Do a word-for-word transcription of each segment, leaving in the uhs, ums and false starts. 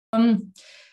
Um,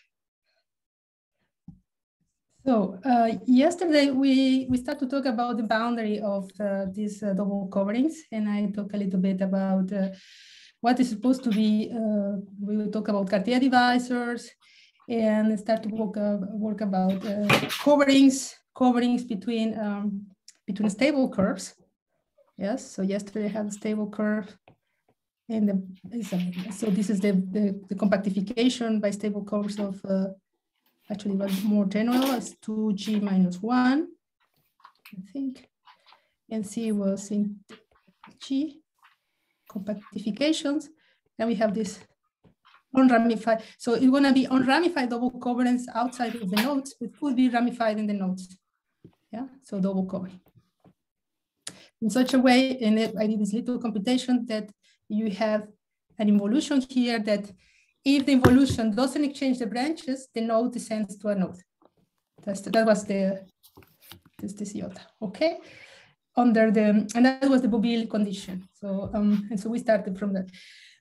so uh, yesterday we we started to talk about the boundary of uh, these uh, double coverings, and I talked a little bit about uh, what is supposed to be. Uh, we will talk about Cartier divisors, and start to work, uh, work about uh, coverings coverings between um, between stable curves. Yes. So yesterday I had a stable curve. And the, so this is the, the, the compactification by stable curves of, uh, actually was more general as two G minus one, I think. And C was in G, compactifications. And we have this unramified. So it's gonna be unramified double coverings outside of the nodes, but could be ramified in the nodes. Yeah, so double covering. In such a way, and I did this little computation that you have an involution here that if the involution doesn't exchange the branches, the node descends to a node. That's the, that was the this this iota, okay? Under the and that was the Bobil condition. So um and so we started from that.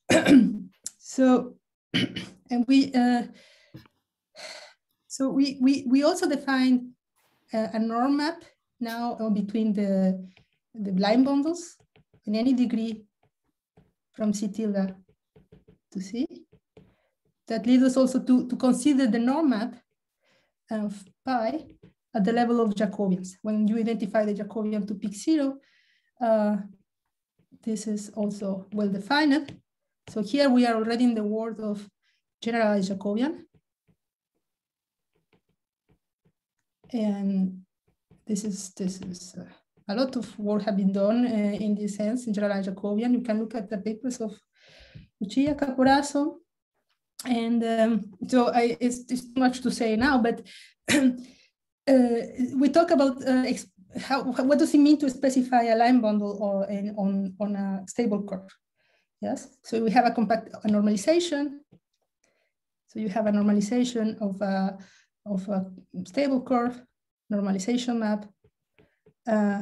so and we uh, so we we we also defined a, a norm map now between the the line bundles in any degree from C tilde to C. That leads us also to, to consider the norm map of pi at the level of Jacobians. When you identify the Jacobian to peak zero, uh, this is also well defined. So here we are already in the world of generalized Jacobian. And this is, this is uh, a lot of work have been done uh, in this sense in generalized Jacobian. You can look at the papers of Lucia Caporaso. And um, so I, it's, it's too much to say now, but uh, we talk about uh, how, what does it mean to specify a line bundle or in, on, on a stable curve? Yes, so we have a compact a normalization. So you have a normalization of a, of a stable curve, normalization map. Uh,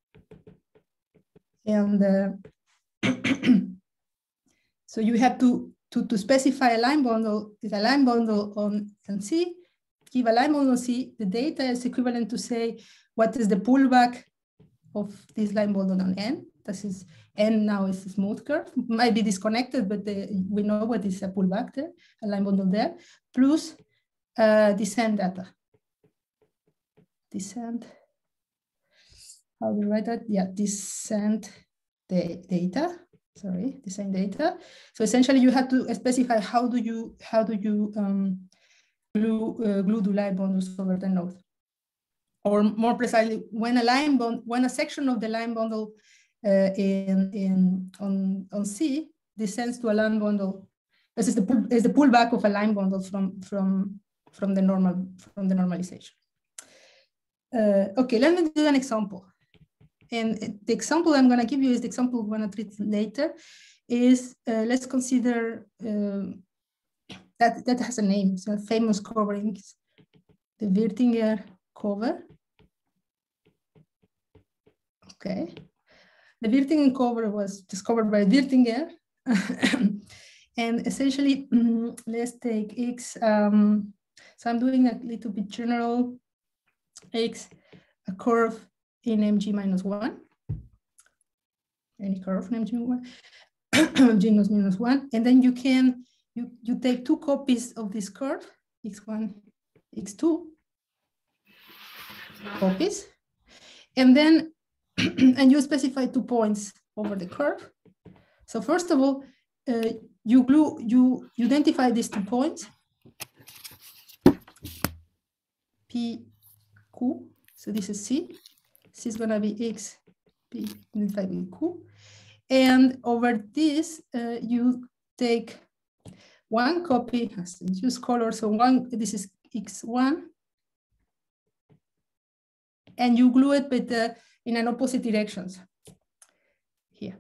and uh, so you have to To, to specify a line bundle, is a line bundle on, on C, give a line bundle on C, the data is equivalent to say, what is the pullback of this line bundle on N? This is, N now is a smooth curve, might be disconnected, but the, we know what is a pullback there, a line bundle there, plus uh, descent data. Descent, how do we write that? Yeah, descent the data. Sorry, the same data. So essentially, you have to specify how do you how do you um, glue uh, glue the line bundles over the node, or more precisely, when a line bond when a section of the line bundle uh, in in on on C descends to a line bundle. This is the pull, is the pullback of a line bundle from from from the normal from the normalization. Uh, okay, let me do an example. And the example I'm going to give you is the example we're going to treat later. Is uh, let's consider uh, that that has a name. So famous coverings, the Wirtinger cover. Okay, the Wirtinger cover was discovered by Wirtinger, and essentially, mm, let's take X. Um, so I'm doing a little bit general X, a curve in M G minus one, any curve in M G minus one, M G minus one, and then you can, you, you take two copies of this curve, X one, X two copies, and then, and you specify two points over the curve. So first of all, uh, you glue, you, you identify these two points, P, Q, so this is C. C is going to be X, P, identified with Q. And over this, uh, you take one copy, use color, so one, this is X one, and you glue it with the, in an opposite directions, here,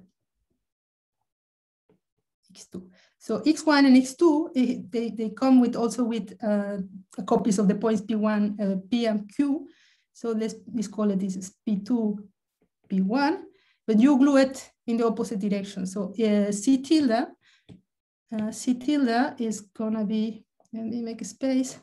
X two. So X one and X two, they, they come with also with uh, copies of the points P one, uh, P and Q. So let's, let's call it, this is P two, P one, but you glue it in the opposite direction. So uh, C tilde, uh, C tilde is gonna be Let me make a space.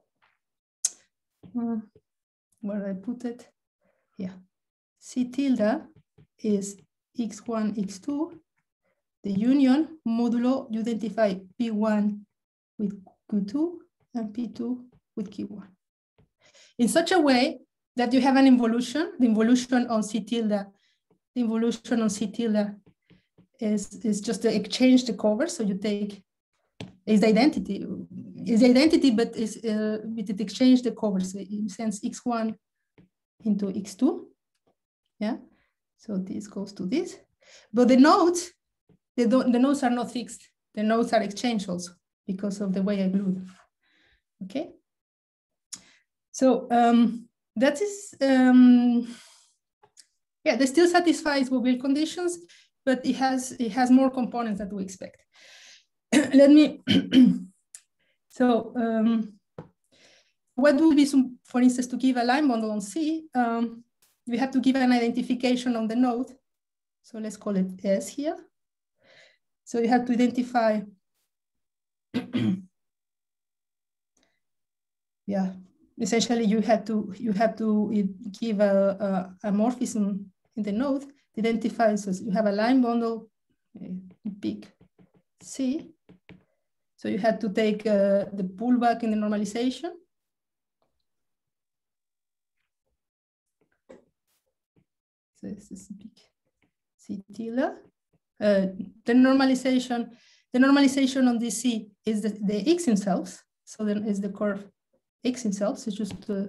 Uh, where I put it? Yeah. C tilde is x one, x two. The union modulo, you identify P one with Q two and P two with Q one. In such a way that you have an involution, the involution on C tilde, the involution on C tilde is, is just to exchange the cover. So you take, is the identity, is the identity, but is uh, with it exchange the covers. So in sense x one into x two. Yeah. So this goes to this. But the nodes, they don't, the nodes are not fixed. The nodes are exchanged also because of the way I glued them. Okay. So um, that is, um, yeah, that still satisfies Bobel conditions, but it has it has more components than we expect. Let me. So um, what would be some, for instance, to give a line bundle on C? Um, we have to give an identification on the node. So let's call it S here. So you have to identify. Yeah. Essentially, you have to you have to give a, a, a morphism in the node to identify. So you have a line bundle, big C. So you have to take uh, the pullback in the normalization. So this is big C tilde. Uh, the normalization, the normalization on this C is the, the X themselves. So then is the curve X itself, so it's just, uh,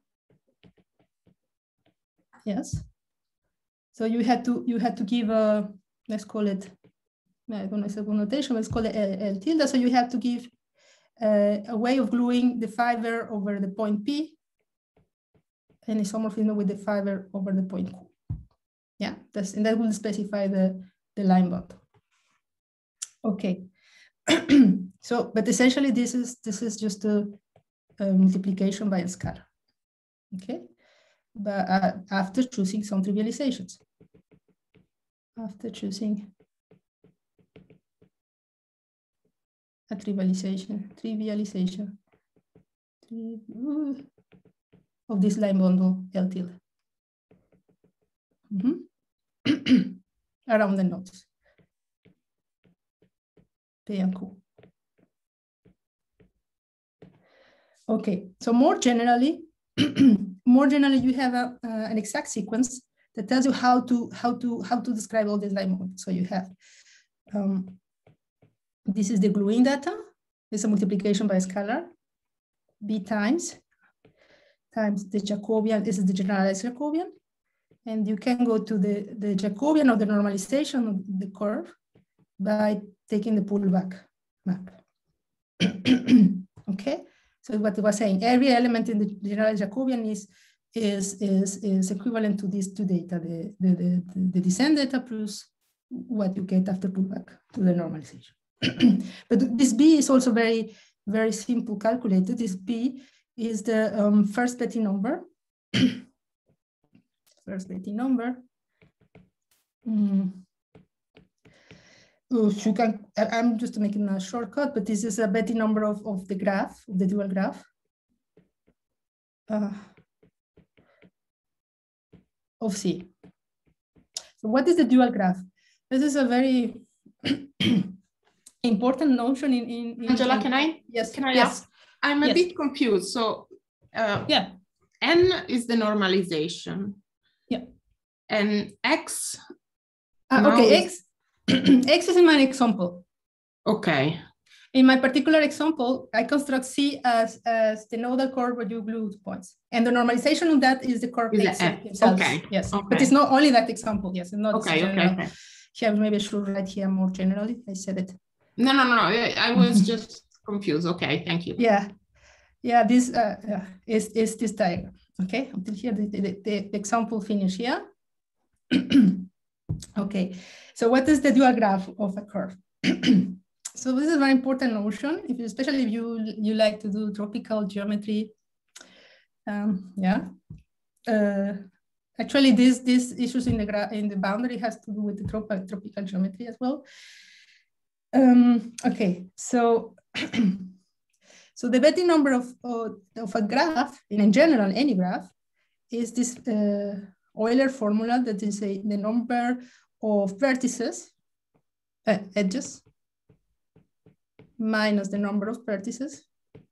yes. So you had to, you had to give a, let's call it, I don't know, it's a connotation, let's call it L, L tilde. So you have to give uh, a way of gluing the fiber over the point P and isomorphism with the fiber over the point Q. Yeah, that's, and that will specify the, the line bundle. Okay. So, but essentially this is, this is just a, Uh, multiplication by a scalar, okay? But uh, after choosing some trivializations, after choosing a trivialization, trivialization tri of this line bundle L tilde mm-hmm. around the nodes P and Q. Okay, so more generally, more generally, you have a, uh, an exact sequence that tells you how to how to how to describe all these line models. So you have um, this is the gluing data. It's a multiplication by a scalar, B times times the Jacobian. This is the generalized Jacobian, and you can go to the the Jacobian or the normalization of the curve by taking the pullback map. Okay. So what I was saying, every element in the general Jacobian is, is, is, is equivalent to these two data, the, the, the, the descent data plus what you get after pullback to the normalization. But this B is also very, very simple calculated. This B is the um, first Betti number. First Betti number. Mm. Oh, you can, I'm just making a shortcut, but this is a Betti number of, of the graph, of the dual graph. Uh, of C. So what is the dual graph? This is a very important notion in, in, in Angela, in, can I? Yes. Can I yes. ask? I'm a yes. bit confused. So uh, yeah. N is the normalization. Yeah. And X. Uh, okay, X. X is in my example. Okay. In my particular example, I construct C as, as the nodal curve where you glue points. And the normalization of that is the curve is X itself. Okay. Yes, okay. But it's not only that example. Yes, it's not okay, general. Okay, okay. Here, maybe I should write here more generally. I said it. No, no, no, no. I was just confused. Okay, thank you. Yeah. Yeah, this uh, uh, is, is this diagram. Okay, until here, the, the, the, the example finish here. Okay, so what is the dual graph of a curve? So this is a very important notion, if, especially if you, you like to do tropical geometry. Um, yeah. Uh, actually, this, this issues in the, gra in the boundary has to do with the trop tropical geometry as well. Um, okay, so So the Betti number of, uh, of a graph, in general, any graph, is this uh, Euler formula that is a, the number of vertices, uh, edges, minus the number of vertices,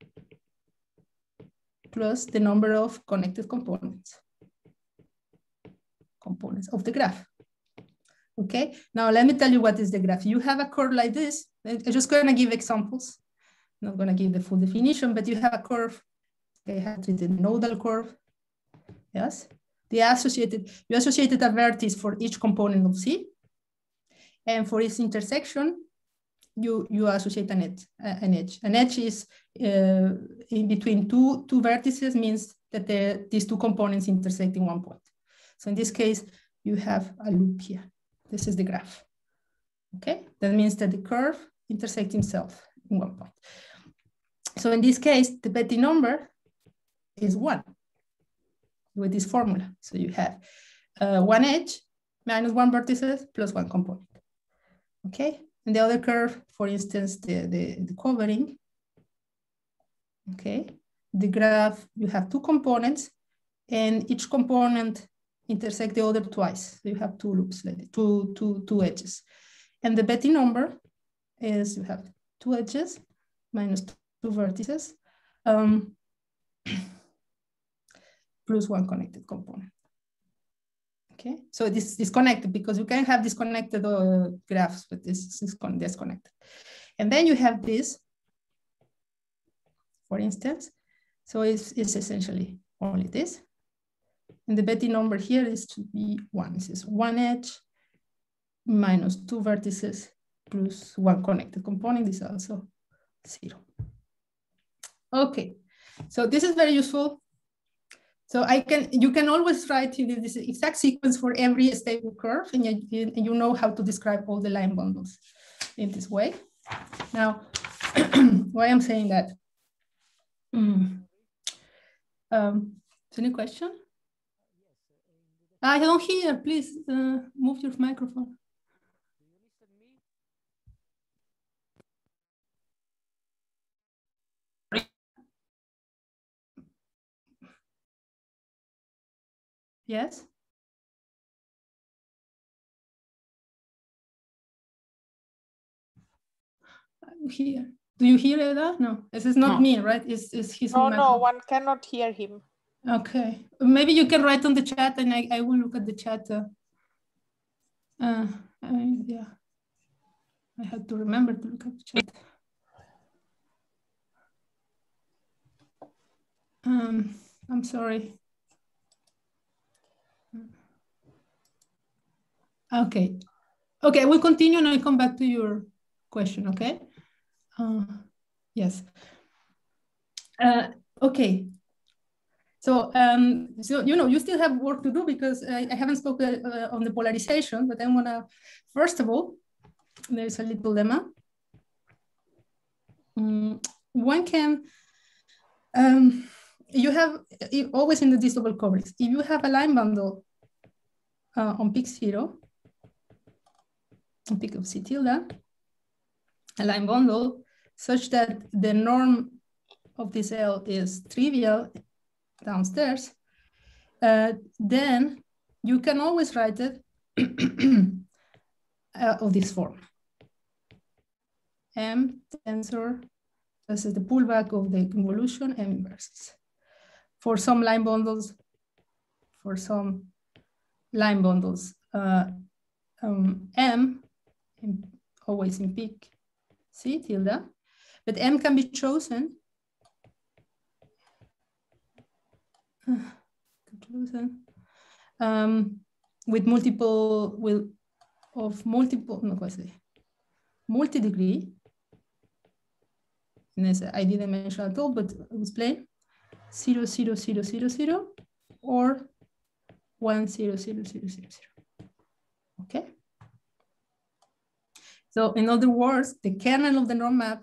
plus the number of connected components, components of the graph. Okay, now let me tell you what is the graph. You have a curve like this. I'm just gonna give examples. I'm not gonna give the full definition, but you have a curve. Okay, I have the nodal curve. Yes, the associated, you associated a vertex for each component of C. And for its intersection, you, you associate an edge. Uh, an edge, an edge is uh, in between two, two vertices, means that the, these two components intersect in one point. So in this case, you have a loop here. This is the graph. Okay, that means that the curve intersects itself in one point. So in this case, the Betti number is one with this formula. So you have uh, one edge minus one vertices plus one component. Okay, and the other curve, for instance, the, the, the covering. Okay, the graph, you have two components and each component intersect the other twice. So you have two loops, like two, two, two edges. And the Betti number is you have two edges minus two vertices um, plus one connected component. Okay, so this is disconnected because you can have disconnected uh, graphs, but this is disconnected. And then you have this, for instance. So it's, it's essentially only this. And the Betti number here is to be one. This is one edge minus two vertices plus one connected component. This is also zero. Okay, so this is very useful. So I can, you can always write this exact sequence for every stable curve, and you, you know how to describe all the line bundles in this way. Now, why I'm saying that? Mm. Um, is any question? I don't hear. Please uh, move your microphone. Yes. I hear. Do you hear that? No, this is not no. me, right? It's, it's his No, microphone. no, one cannot hear him. Okay, maybe you can write on the chat and I, I will look at the chat. Uh, uh, I, yeah, I had to remember to look at the chat. Um, I'm sorry. Okay, okay, we'll continue and I'll come back to your question, okay? Uh, yes. Uh, okay. So, um, so, you know, you still have work to do because I, I haven't spoken uh, on the polarization, but I'm gonna, first of all, there's a little lemma. Um, one can, um, you have, always in the D double coverage, if you have a line bundle uh, on peak zero, on peak of C tilde, a line bundle such that the norm of this L is trivial downstairs, uh, then you can always write it uh, of this form. M tensor, this is the pullback of the convolution, M inverses. For some line bundles, for some line bundles, uh, um, M, in, always in peak C tilde, but M can be chosen Um, with multiple, with of multiple, no, what's it? Multi-degree. I didn't mention at all, but I'll explain. Zero, zero, zero, zero, zero, or one, zero, zero, zero, zero, zero. Okay. So in other words, the kernel of the norm map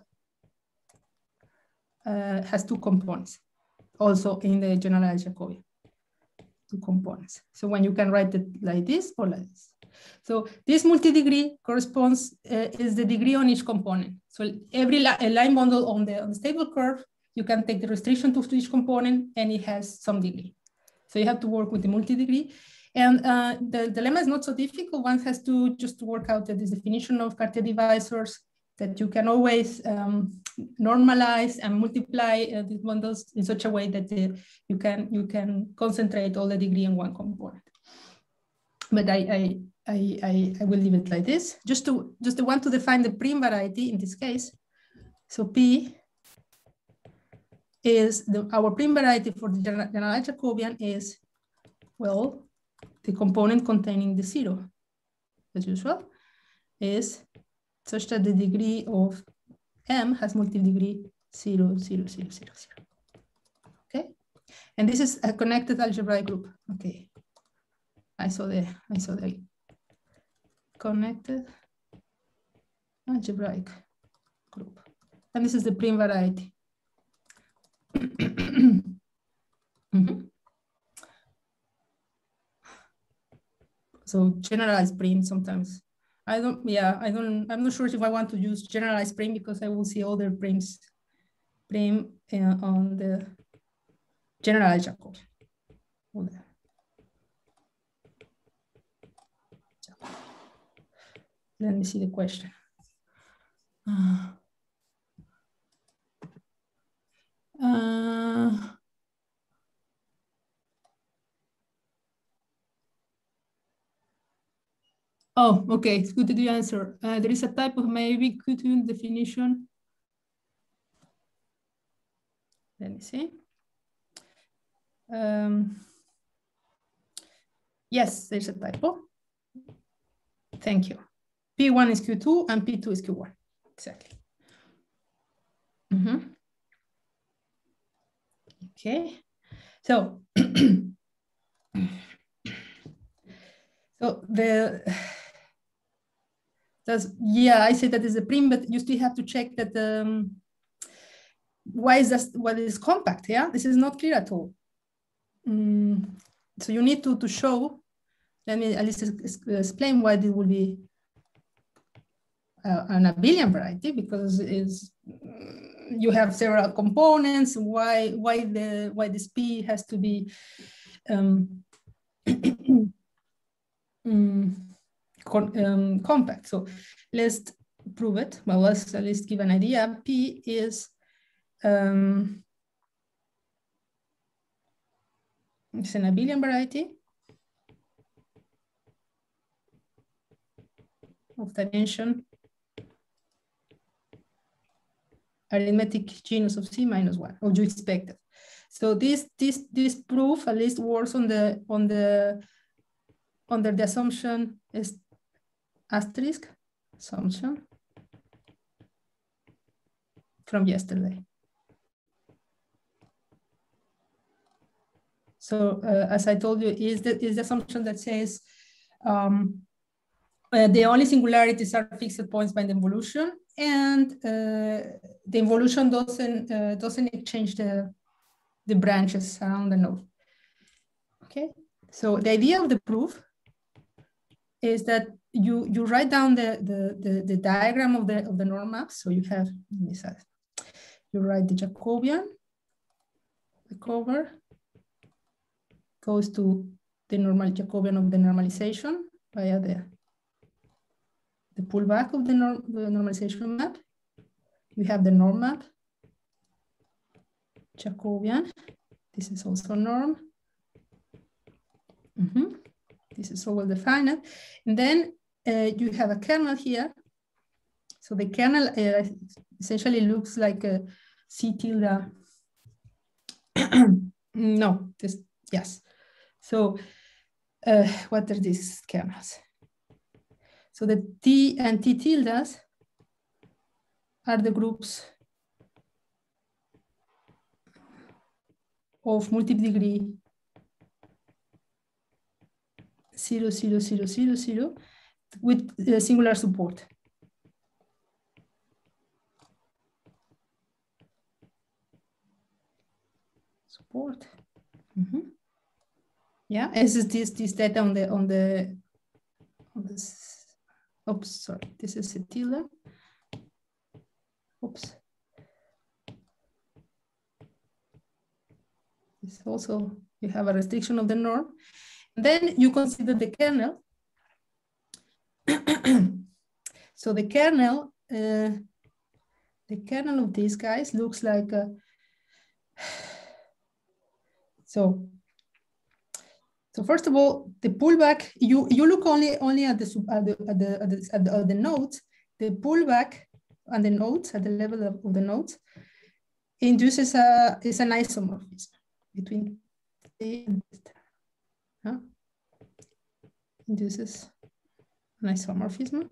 uh, has two components. Also in the generalized Jacobian, two components. So when you can write it like this or like this. So this multi-degree corresponds, uh, is the degree on each component. So every li a line bundle on the, on the stable curve you can take the restriction to each component and it has some degree. So you have to work with the multi-degree. And uh, the dilemma is not so difficult. One has to just work out this definition of Cartier divisors that you can always um, normalize and multiply uh, these bundles in such a way that the, you can you can concentrate all the degree in one component. But I, I, I, I, I will leave it like this. Just to just to want to define the prime variety in this case. So P is the, our prime variety for the generalized Jacobian is, well, the component containing the zero, as usual, is such that the degree of M has multi-degree zero, zero, zero, zero, zero. Okay, and this is a connected algebraic group. Okay, I saw the I saw the connected algebraic group, and this is the prime variety. Mm-hmm. So generalized prime sometimes. I don't, yeah, I don't, I'm not sure if I want to use generalized prime because I will see other primes prime uh, on the generalized Jacobian. Let me see the question. Uh, uh, Oh, okay, it's good to do answer. Uh, there is a type of maybe Coutu definition. Let me see. Um, yes, there's a typo. Thank you. P one is Q two and P two is Q one. Exactly. Mm-hmm. Okay. So, so the That's, yeah, I say that is a prime, but you still have to check that um, why is that, what is compact, yeah? This is not clear at all. Mm, so you need to, to show, let me at least explain why this will be uh, an abelian variety, because is you have several components, why, why, the, why this P has to be um, mm, Um, compact. So let's prove it. Well, let's at least give an idea. P is um, it's an abelian variety of dimension arithmetic genus of C minus one, or you expect it. So this this this proof at least works on the on the under the assumption is asterisk assumption from yesterday. So uh, as I told you, is the, is the assumption that says um, uh, the only singularities are fixed points by the involution, and uh, the involution doesn't uh, doesn't exchange the the branches around the node. Okay, so the idea of the proof is that you you write down the the the, the diagram of the of the norm maps. So you have you write the Jacobian, the cover goes to the normal Jacobian of the normalization via the, the pullback of the, norm, the normalization map. You have the norm map, Jacobian. This is also norm. Mm-hmm. This is all well defined. And then uh, you have a kernel here. So the kernel uh, essentially looks like a C tilde. No, this, yes. So uh, what are these kernels? So the T and T tildes are the groups of multiple degree zero, zero, zero, zero, zero with uh, singular support. Support. Mm-hmm. Yeah, this is this this data on the on the on this. Oops, sorry. This is a tilde. Oops. It's also, you have a restriction of the norm. And then you consider the kernel. So the kernel, uh, the kernel of these guys looks like a, so, so first of all, the pullback, you, you look only, only at the, at the, at the, at the, at the, at the nodes, the pullback on the nodes, at the level of, of the nodes, induces a, is an isomorphism between the, huh? Induces an isomorphism.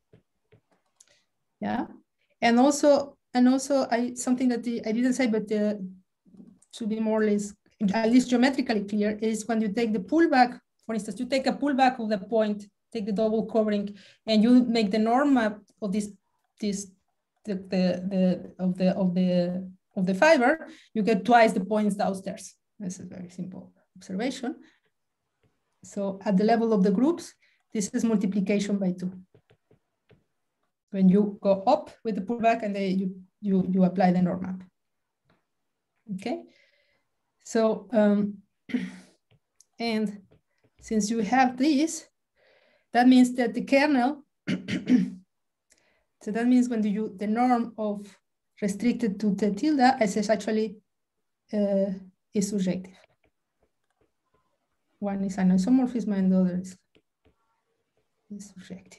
Yeah, and also, and also, I something that the, I didn't say, but uh, to be more or less, at least geometrically clear, is when you take the pullback. For instance, you take a pullback of the point, take the double covering, and you make the norm map of this, this, the, the, the of the of the of the fiber. You get twice the points downstairs. This is a very simple observation. So at the level of the groups, this is multiplication by two. When you go up with the pullback and then you, you, you apply the norm map. Okay, so, um, and since you have this, that means that the kernel, so that means when you, the norm of restricted to the tilde is actually uh, is surjective. One is an isomorphism and the other is, is surjective.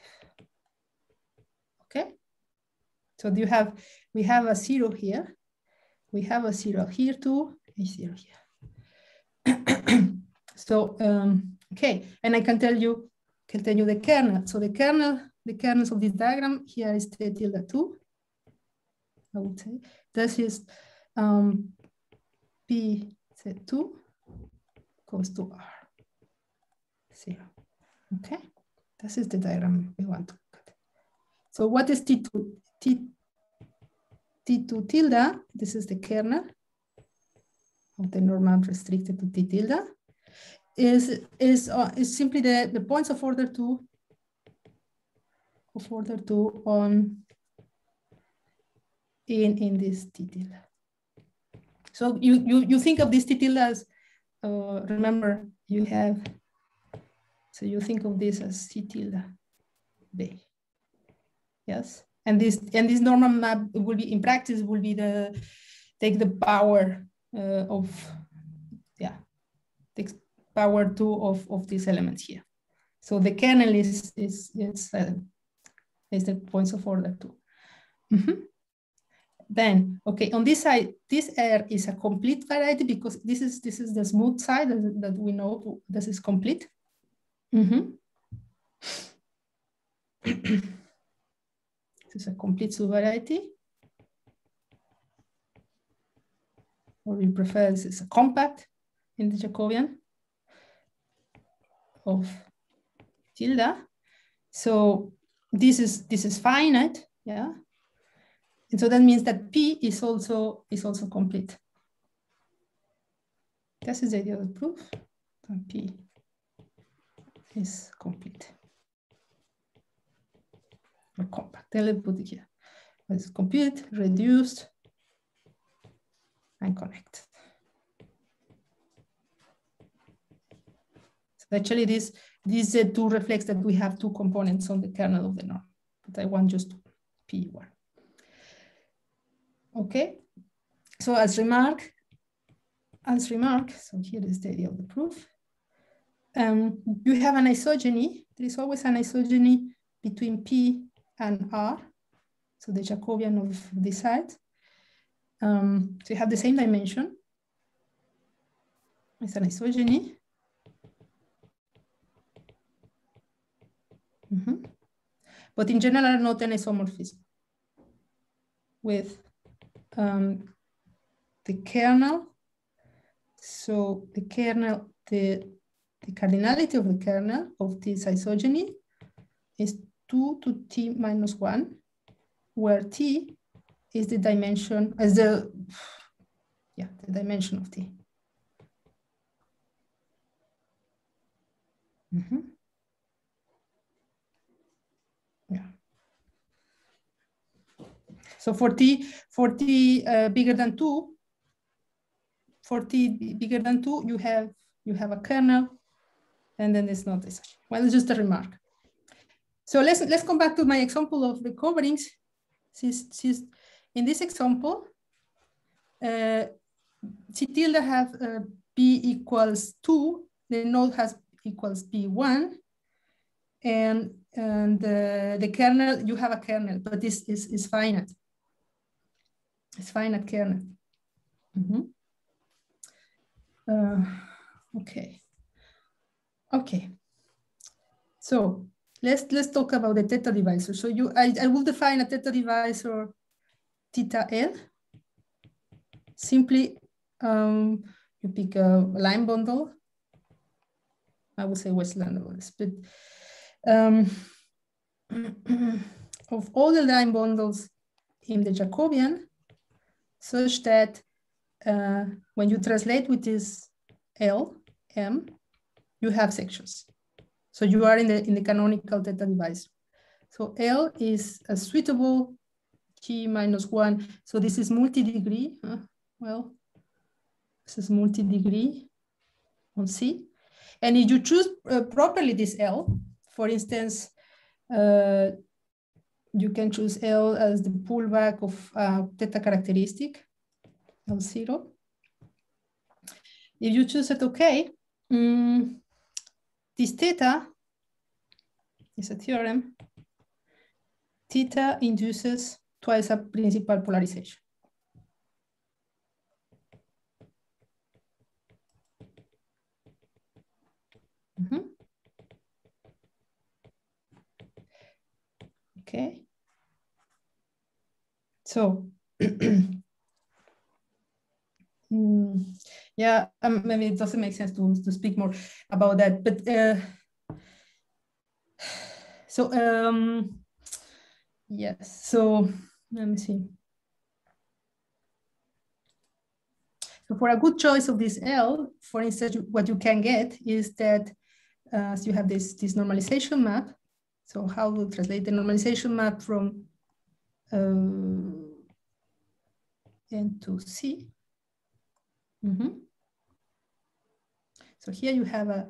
Okay, so you have, we have a zero here, we have a zero here too, a zero here. So, um, okay, and I can tell you, can tell you the kernel. So the kernel, the kernels of this diagram here is the tilde two, I would say. This is um, P Z two goes to R, zero, okay? This is the diagram we want to look at. So what is T two? T, T2 tilde, this is the kernel of the normal restricted to T tilde, is, is, uh, is simply the, the points of order two, of order two on, in, in this T tilde. So you, you, you think of this T tilde as, uh, remember you have, so you think of this as T tilde B. Yes, and this and this normal map will be in practice will be the take the power uh, of yeah takes power two of of these elements here. So the kernel is is is uh, is the points of order two. Mm-hmm. Then okay, on this side, this R is a complete variety because this is this is the smooth side that, that we know this is complete. Mm-hmm. This is a complete subvariety. Or we prefer this is a compact in the Jacobian of tilde. So this is this is finite, yeah. And so that means that P is also is also complete. This is the idea of the proof. And P is complete. Or compact. Let's put it here. It's complete, reduced, and connected. So actually, this these uh, two reflects that we have two components on the kernel of the norm, but I want just P one. Okay. So as remark, as remark, so here is the idea of the proof. Um, you have an isogeny. There is always an isogeny between P and R. So the Jacobian of this side. Um, so you have the same dimension. It's an isogeny. Mm-hmm. But in general, not an isomorphism with um, the kernel. So the kernel, the, the cardinality of the kernel of this isogeny is two to T minus one, where T is the dimension, as the, yeah, the dimension of T. Mm-hmm. Yeah. So for T, for T uh, bigger than two, for t bigger than two, you have you have a kernel, and then it's not this. Well, it's just a remark. So let's let's come back to my example of the coverings. Since, since in this example, uh, C tilde have uh, b equals two, the node has equals b one, and and uh, the kernel, you have a kernel, but this is is finite. It's finite kernel. Mm-hmm. uh, okay. Okay. So let's let's talk about the theta divisor. So you, I, I will define a theta divisor theta L. Simply, um, you pick a line bundle. I would say Westland, but um, of all the line bundles in the Jacobian, such that uh, when you translate with this L, M, you have sections. So you are in the in the canonical theta divisor. So L is a suitable G minus one. So this is multi-degree. Huh? Well, this is multi-degree on C. And if you choose uh, properly this L, for instance, uh, you can choose L as the pullback of uh, theta characteristic, L zero. If you choose it okay, um, this theta is a theorem. Theta induces twice a principal polarization. Mm-hmm. Okay. So, mm, yeah, um, maybe it doesn't make sense to, to speak more about that, but uh, so, um, yes, so let me see. So for a good choice of this L, for instance, what you can get is that uh, so you have this, this normalization map. So how to translate the normalization map from uh, N to C. Mm-hmm. So here you have a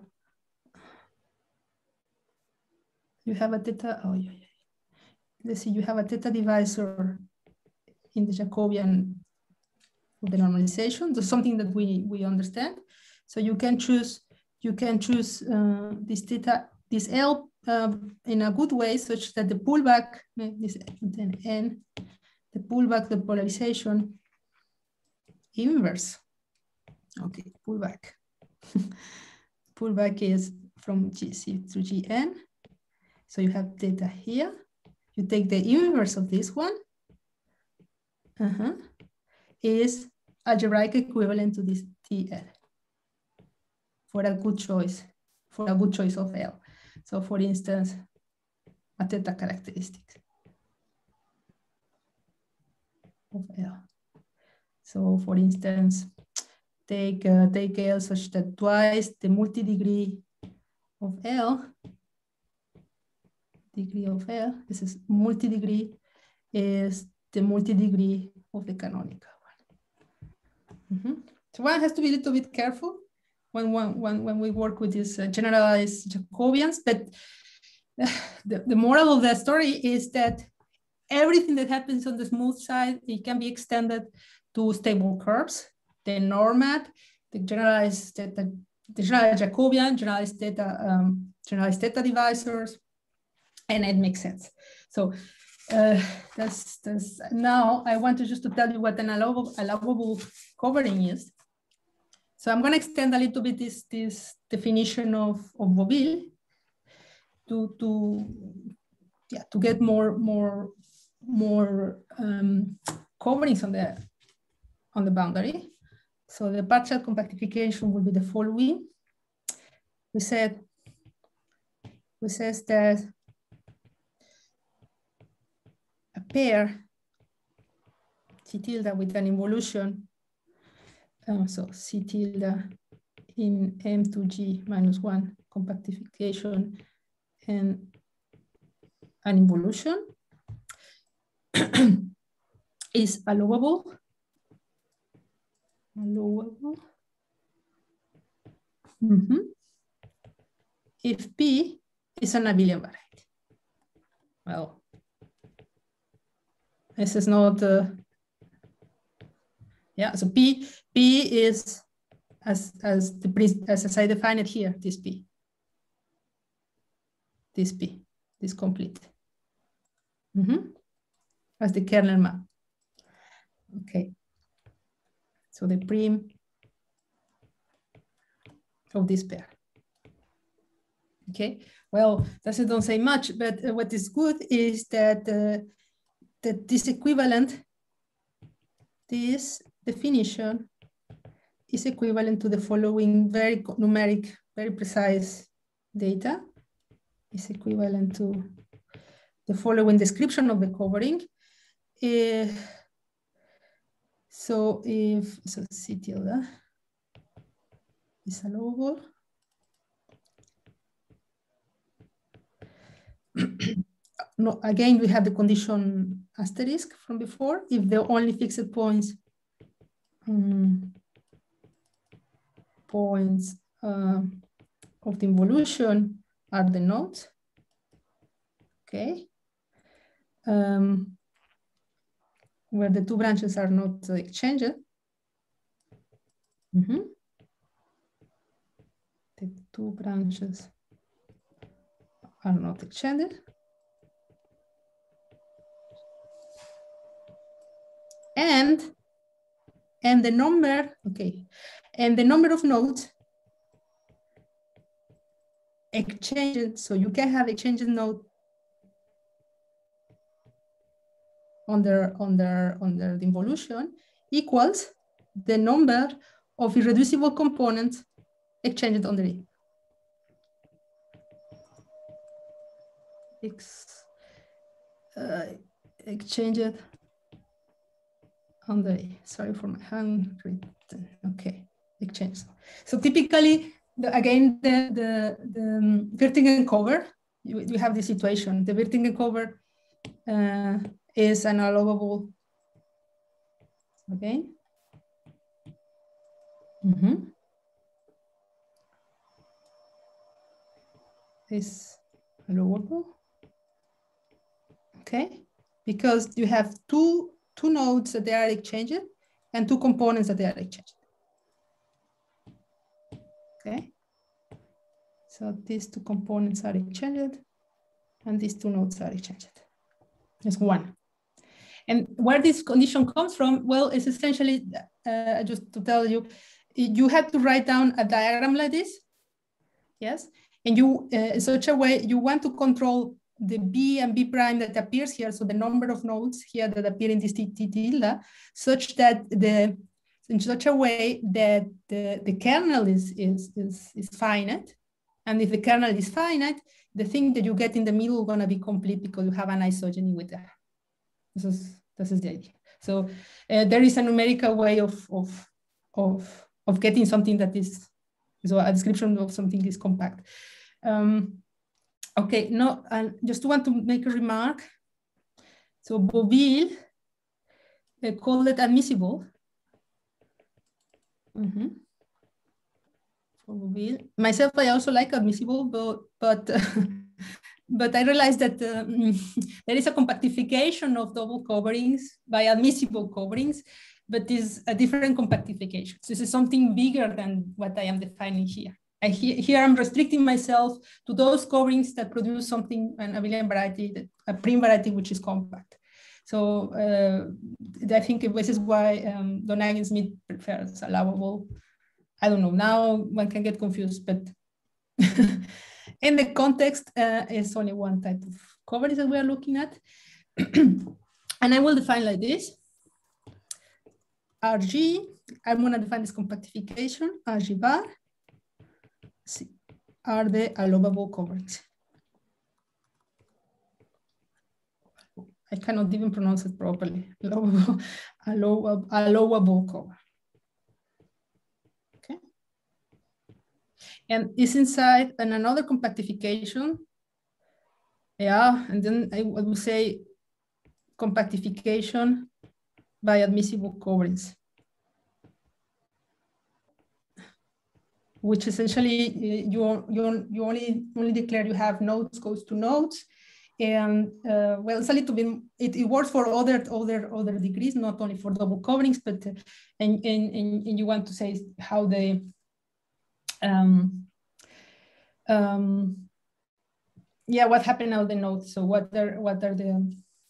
you have a theta. Oh yeah, yeah. Let's see. You have a theta divisor in the Jacobian of the normalization. That's something that we we understand. So you can choose you can choose uh, this theta this L uh, in a good way, such that the pullback this then N the pullback the polarization inverse. Okay, pullback. Pullback is from G C to G N. So you have theta here. You take the inverse of this one. Uh-huh. Is algebraic equivalent to this T L for a good choice, for a good choice of L. So for instance, a theta characteristic of L. So for instance, take, uh, take L such that twice the multi-degree of L, degree of L, this is multi-degree, is the multi-degree of the canonical one. Mm-hmm. So one has to be a little bit careful when, when, when, when we work with these uh, generalized Jacobians, but uh, the, the moral of the story is that everything that happens on the smooth side, it can be extended to stable curves, the normat, the generalized theta, the generalized Jacobian, generalized theta, um, generalized theta divisors, and it makes sense. So uh, that's, that's, now I want to just to tell you what an allowable, allowable covering is. So I'm going to extend a little bit this, this definition of, of Bouville to, to, yeah, to get more, more, more um, coverings on the, on the boundary. So the partial compactification will be the following. We said, we says that a pair C tilde with an involution, uh, so C tilde in M to G minus one compactification and an involution is allowable allowable. Mm-hmm. If P is an abelian variety. Well, this is not, uh, yeah, so P, P is, as, as, the, as I define it here, this P. This P, this complete. Mm-hmm. As the kernel map. Okay. So the prim of this pair. Okay, well, doesn't don't say much, but uh, what is good is that uh, that this equivalent, this definition is equivalent to the following very numeric, very precise data. Is equivalent to the following description of the covering. Uh, so if so, C tilde is allowable. No, again, we have the condition asterisk from before. If the only fixed points um, points uh, of the involution are the nodes, okay, um, where the two branches are not uh, exchanged. Mm-hmm. The two branches are not exchanged. And, and the number, okay, and the number of nodes exchanged, so you can have exchanged node under, under, under the involution equals the number of irreducible components exchanged under it. Ex, uh, exchanged under it. Sorry for my handwritten. Okay, exchange. So typically, the, again, the, the, the um, Wirtingen cover, you, you have this situation. The Wirtingen cover uh, is an allowable, okay? Mm-hmm. Is allowable, okay? Because you have two, two nodes that they are exchanged and two components that they are exchanged, okay? So these two components are exchanged and these two nodes are exchanged. There's one. And where this condition comes from, well, it's essentially, uh, just to tell you, you have to write down a diagram like this, yes? And you, uh, in such a way, you want to control the B and B prime that appears here, so the number of nodes here that appear in this T tilde, such that the, in such a way that the, the kernel is, is, is, is finite. And if the kernel is finite, the thing that you get in the middle is gonna be complete because you have an isogeny with that. This is, this is the idea. So uh, there is a numerical way of, of, of, of getting something that is, so a description of something is compact. Um, okay, no, and just want to make a remark. So Bouville uh, called it admissible. Mm-hmm. For Bouville. Myself, I also like admissible, but, but uh, But I realized that um, there is a compactification of double coverings by admissible coverings, but is a different compactification. So this is something bigger than what I am defining here. I, here I'm restricting myself to those coverings that produce something, an abelian variety, that, a prime variety, which is compact. So uh, I think this is why um, Donaghey-Smith prefers allowable. I don't know, now one can get confused, but in the context, uh, is only one type of coverage that we are looking at. And I will define like this. R G, I'm gonna define this compactification, R G bar, C, are the allowable coverings. I cannot even pronounce it properly. Allowable, allowable, allowable cover. Okay. And it's inside and another compactification. Yeah, and then I would say compactification by admissible coverings. which essentially you you you only only declare you have nodes goes to nodes, and uh, well, it's a little bit it, it works for other other other degrees, not only for double coverings, but uh, and, and and and you want to say how they um um yeah what happened on the nodes. So what are what are the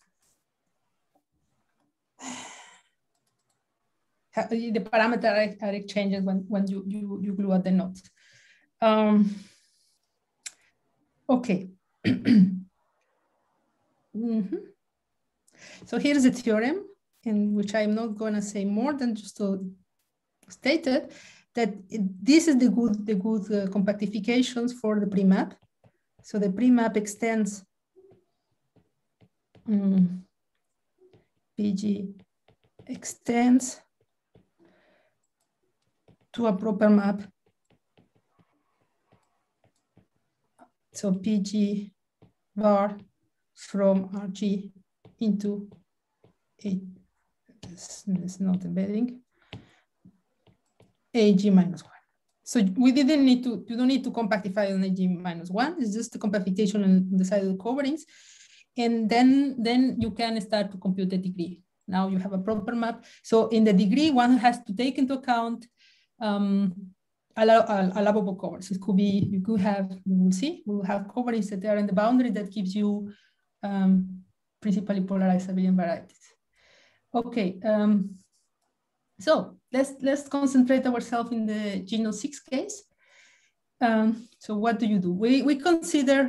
the parameter are, are exchanges when when you you you glue at the nodes. Um, okay. Mm-hmm. So here's a theorem in which I'm not going to say more than just to state it, that it, this is the good the good uh, compactifications for the pre-map. So the pre-map extends um, P G extends to a proper map. So P G var from R G into a, this, this is not embedding, A G minus one. So we didn't need to, you don't need to compactify on A G minus one. It's just the compactification on the side of the coverings. And then, then you can start to compute the degree. Now you have a proper map. So in the degree, one has to take into account um, allowable covers. It could be, you could have, we will see, we will have coverings that are in the boundary that gives you um, principally polarized abelian varieties. Okay, um, so let's let's concentrate ourselves in the Genome six case. Um, so what do you do? We we consider,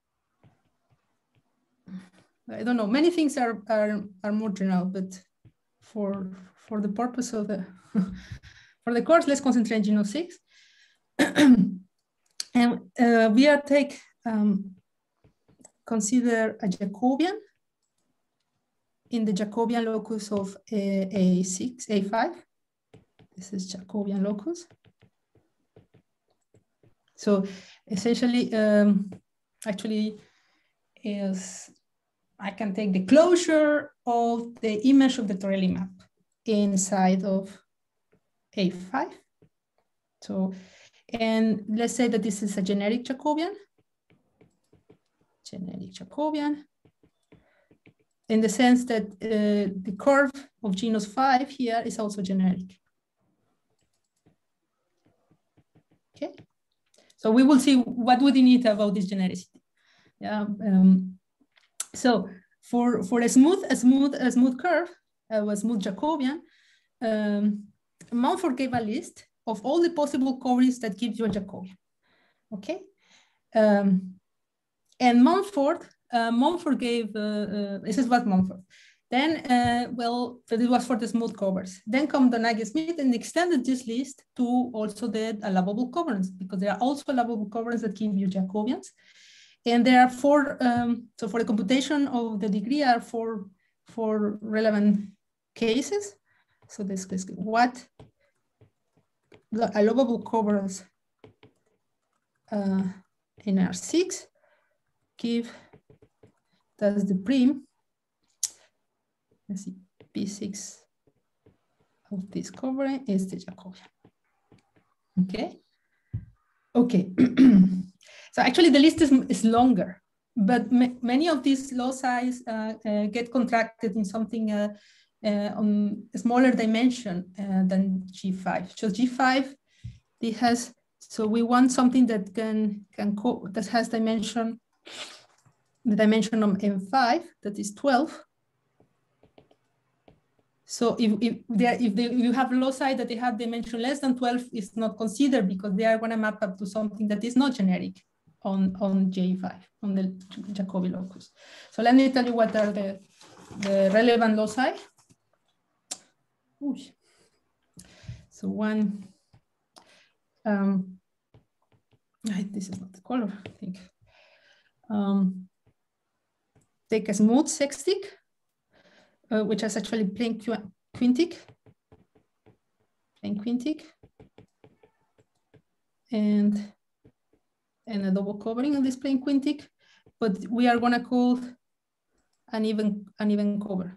I don't know, many things are are are more general, but for for the purpose of the for the course, let's concentrate on Genome six. And uh, we are take um, consider a Jacobian in the Jacobian locus of A six, A five. This is Jacobian locus. So essentially, um, actually, is I can take the closure of the image of the Torelli map inside of A five. So, and let's say that this is a generic Jacobian. Generic Jacobian. In the sense that uh, the curve of genus five here is also generic. Okay, so we will see what we need about this genericity. Yeah. Um, so for for a smooth a smooth a smooth curve, uh, a smooth Jacobian, um, Mumford gave a list of all the possible coverings that gives you a Jacobian. Okay, um, and Mumford. Uh, Mumford gave, uh, uh, this is what Mumford. Then, uh, well, it was for the smooth covers. Then come Donaghey-Smith and extended this list to also the allowable coverings, because there are also allowable coverings that give you Jacobians. And there are four, um, so for the computation of the degree are four, four relevant cases. So this is what the allowable coverings uh, in R six give. That's the prim. Let's see, P six of this covering is the Jacobian. Okay. Okay. So actually the list is, is longer, but many of these loci uh, uh, get contracted in something uh, uh, on a smaller dimension uh, than G five. So G five, it has, so we want something that can, can co that has dimension, the dimension of M five, that is twelve. So if, if, they, if, they, if you have loci that they have dimension less than twelve, it's not considered because they are going to map up to something that is not generic on, on J five, on the Jacobi locus. So let me tell you what are the, the relevant loci. Ooh. So one, um, this is not the color, I think. Um, take a smooth sextic, uh, which is actually plain quintic, plain quintic, and, and a double covering on this plain quintic, but we are gonna call an even, an even cover.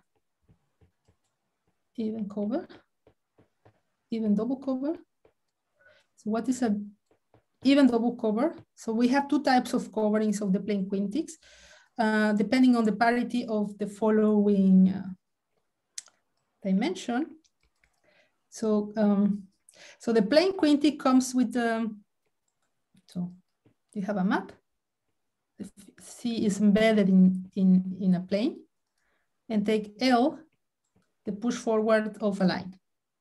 Even cover, even double cover. So what is a even double cover. So we have two types of coverings of the plane quintics, uh, depending on the parity of the following uh, dimension. So, um, so the plane quintic comes with the, um, so you have a map. The C is embedded in, in, in a plane, and take L, the push forward of a line.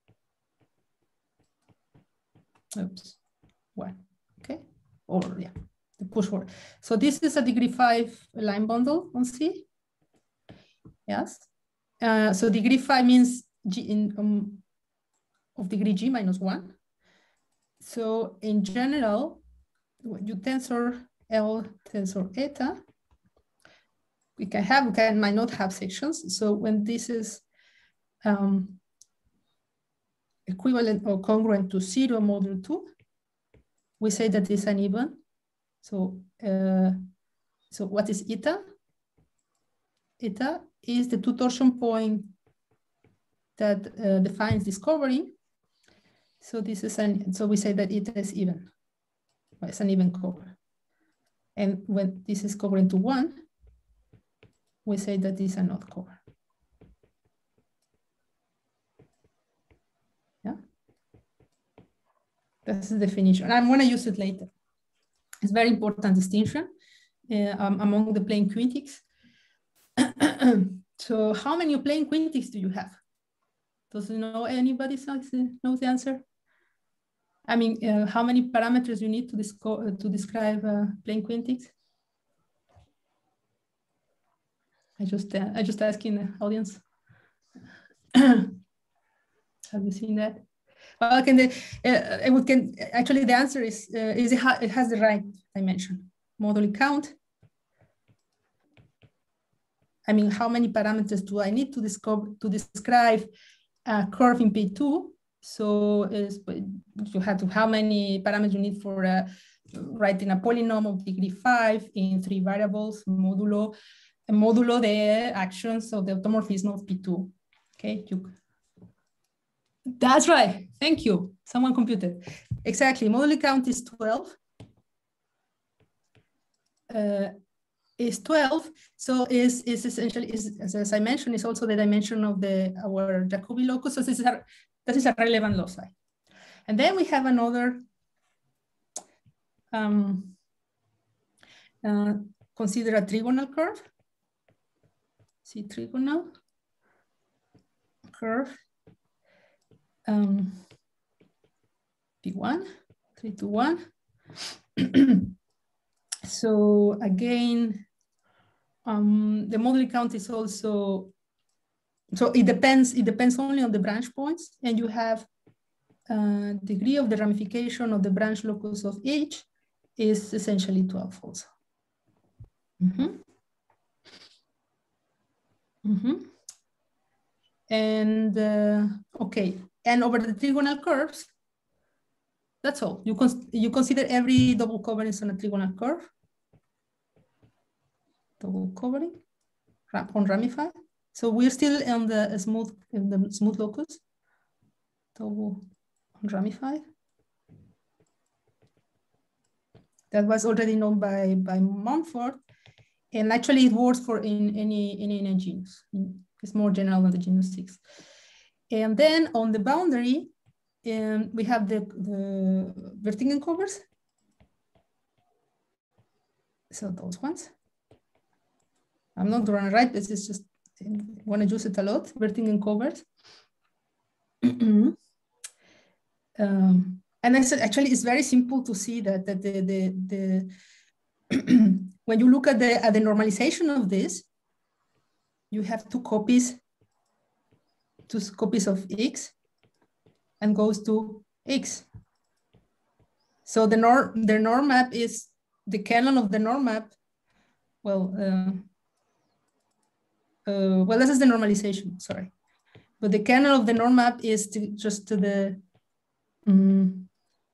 Oops, one, okay, or yeah, the push forward. So this is a degree five line bundle on C, yes. Uh, so degree five means G in, um, of degree G minus one. So in general, you tensor L tensor eta, we can have, we can might not have sections. So when this is um, equivalent or congruent to zero module two, we say that it's uneven. So, uh, so what is eta? Eta is the two torsion point that uh, defines this covering. So this is an, so we say that eta is even. Well, it's an even cover. And when this is covering to one, we say that this is an odd cover. Yeah, that's the definition. I'm going to use it later. It's very important distinction uh, um, among the plane quintics. So how many plane quintics do you have? Does you know anybody knows the answer? I mean, uh, how many parameters you need to, uh, to describe uh, plane quintics? I just, uh, I just asking the audience. Have you seen that? Well, can the, uh, it can actually the answer is uh, is it, ha it has the right dimension. Moduli count. I mean, how many parameters do I need to discover to describe a curve in P two? So is you have to how many parameters you need for uh, writing a polynomial of degree five in three variables modulo modulo the actions of the automorphism of P two. Okay, you. That's right. Thank you. Someone computed. Exactly. Moduli count is twelve. Uh, is twelve. So is is essentially is as I mentioned is also the dimension of the our Jacobi locus. So this is a that is a relevant loci. And then we have another. Um, uh, consider a trigonal curve. See trigonal curve. Um, P one, three to one. So again, um, the moduli count is also, so it depends, it depends only on the branch points, and you have uh, degree of the ramification of the branch locus of each is essentially twelve also. Mm-hmm. Mm-hmm. And uh, okay, and over the trigonal curves, that's all. You, cons you consider every double covering on a trigonal curve. Double covering on ramify. So we're still on the smooth, in the smooth locus. Double on ramify. That was already known by, by Mumford. And actually it works for in any, in any genus. It's more general than the genus six. And then on the boundary, um, we have the, the Vertingen covers. So those ones. I'm not going to write this, it's just, I want to use it a lot, Vertingen covers. um, and I said, actually, it's very simple to see that, that the, the, the when you look at the, at the normalization of this, you have two copies, two copies of X and goes to X. So the norm, the norm map is the canon of the norm map. Well, uh, uh, well, this is the normalization, sorry. But the canon of the norm map is to, just to the, um,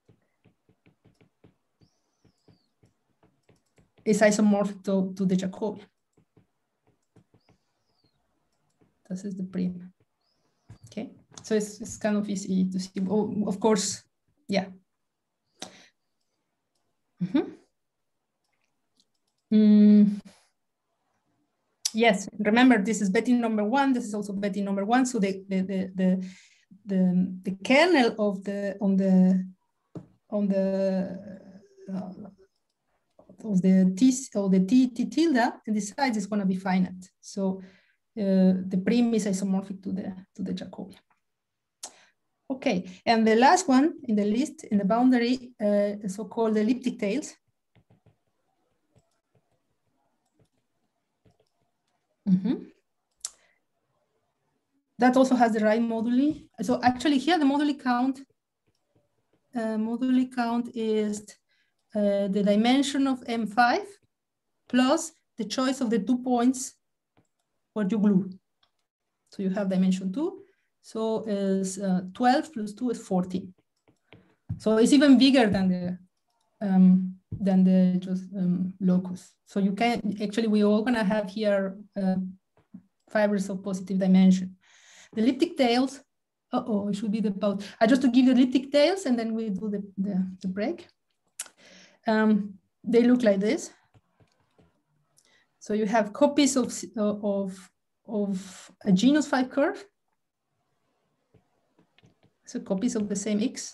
is isomorphic to, to the Jacobian. This is the prim. Okay, so it's, it's kind of easy to see. Oh, of course, yeah. Mm-hmm. mm. Yes, remember this is betting number one. This is also betting number one. So the the the the the, the kernel of the on the on the uh, of the t or the t t tilde and the size is going to be finite. So uh, the prim is isomorphic to the to the Jacobian. Okay, and the last one in the list in the boundary, uh, so-called elliptic tails. Mm-hmm. That also has the right moduli. So actually here the moduli count, uh, moduli count is uh, the dimension of M five plus the choice of the two points where you glue. So you have dimension two. So is uh, twelve plus two is fourteen. So it's even bigger than the um, than the just um, locus. So you can actually we all gonna have here uh, fibers of positive dimension. The elliptic tails. Uh oh, it should be the about. I just to give the elliptic tails and then we do the the, the break. Um, they look like this. So you have copies of of of a genus five curve. So copies of the same X.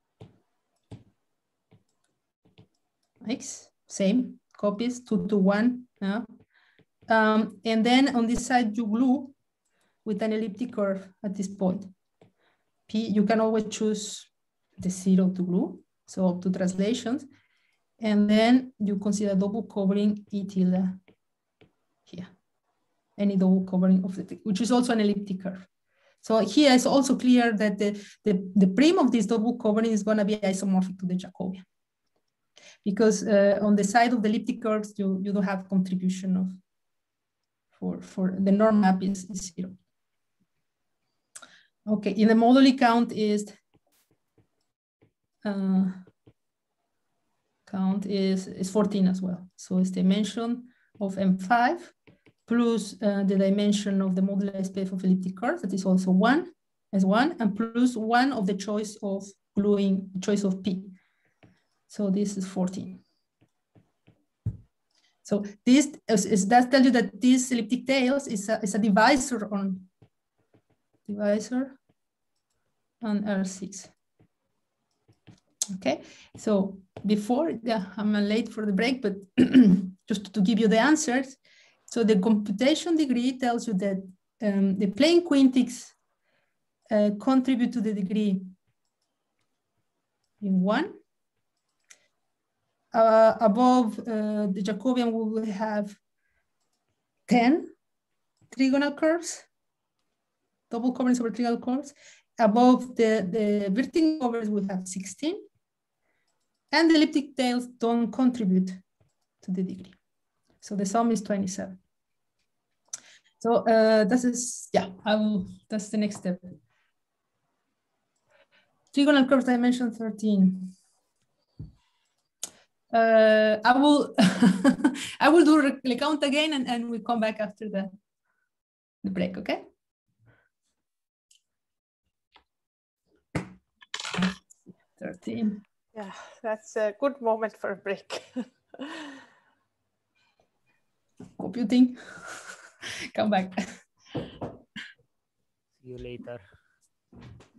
X, same copies, two to one. Yeah. Um, and then on this side, you glue with an elliptic curve at this point. P, you can always choose the zero to glue, so up to translations. And then you consider double covering E tilde here. Any double covering of the, which is also an elliptic curve. So here it's also clear that the, the, the prim of this double covering is going to be isomorphic to the Jacobian. Because uh, on the side of the elliptic curves, you, you don't have contribution of, for, for the norm map is, is zero. Okay, in the moduli count is, uh, count is, is fourteen as well. So it's the dimension of M five plus uh, the dimension of the moduli space of elliptic curve, that is also one, as one, and plus one of the choice of gluing, choice of P. So this is fourteen. So this is, is that tell you that this elliptic tails is a, is a divisor on divisor on R six. Okay, so before, yeah, I'm late for the break, but just to give you the answers. So the computation degree tells you that um, the plane quintics uh, contribute to the degree in one. Uh, above uh, the Jacobian, we will have ten trigonal curves, double coverings over trigonal curves. Above the, the vertical covers, we have sixteen. And the elliptic tails don't contribute to the degree. So the sum is twenty-seven. So uh, this is, yeah, I will, that's the next step. Trigonal curves dimension thirteen. Uh, I will I will do the count again and, and we'll come back after the, the break, okay? thirteen. Yeah, that's a good moment for a break. Computing. Come back. See you later.